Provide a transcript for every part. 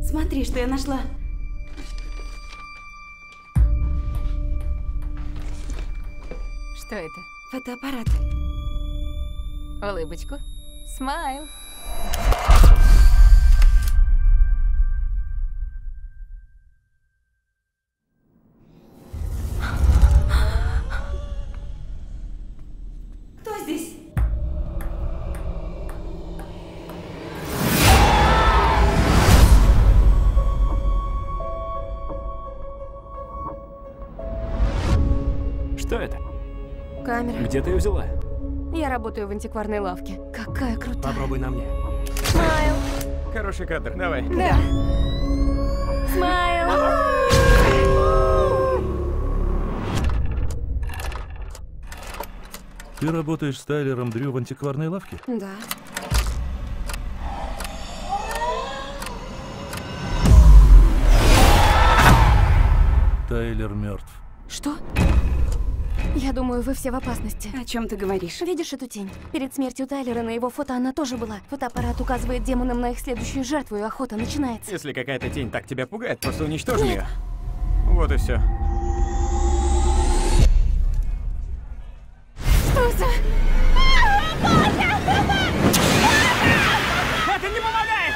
Смотри, что я нашла. Что это? Фотоаппарат. Улыбочку. Смайл. Кто здесь? Что это? Камера. Где ты ее взяла? Я работаю в антикварной лавке. Какая крутая. Попробуй на мне. Смайл. Хороший кадр, давай. Да. Смайл. Ты работаешь с Тайлером Дрю в антикварной лавке? Да. Тайлер мертв. Что? Я думаю, вы все в опасности. О чем ты говоришь? Видишь эту тень? Перед смертью Тайлера на его фото она тоже была. Фотоаппарат указывает демонам на их следующую жертву, и охота начинается. Если какая-то тень так тебя пугает, просто уничтожим ее. Вот и все. Что за... Это не помогает!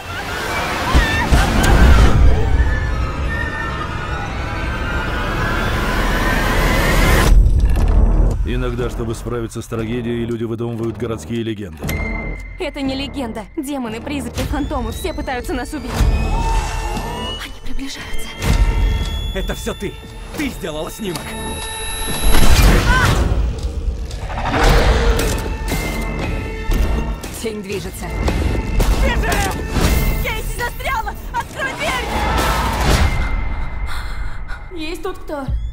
Иногда, чтобы справиться с трагедией, люди выдумывают городские легенды. Это не легенда. Демоны, призраки, фантомы, все пытаются нас убить. Они приближаются. Это все ты! Ты сделала снимок! Тень движется. Кейси застряла! Открой дверь! Есть тут кто?